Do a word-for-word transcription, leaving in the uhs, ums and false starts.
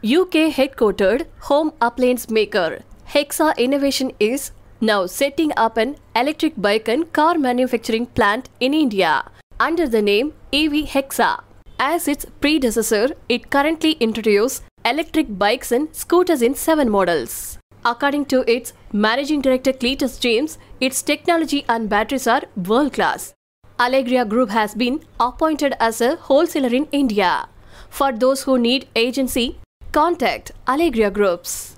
U K-headquartered home appliance maker Haxa Innovation is now setting up an electric bike and car manufacturing plant in India under the name E V HAXAA. As its predecessor, it currently introduces electric bikes and scooters in seven models. According to its managing director Cletus James, its technology and batteries are world-class. Allegria Group has been appointed as a wholesaler in India. For those who need agency, contact Allegria Groups.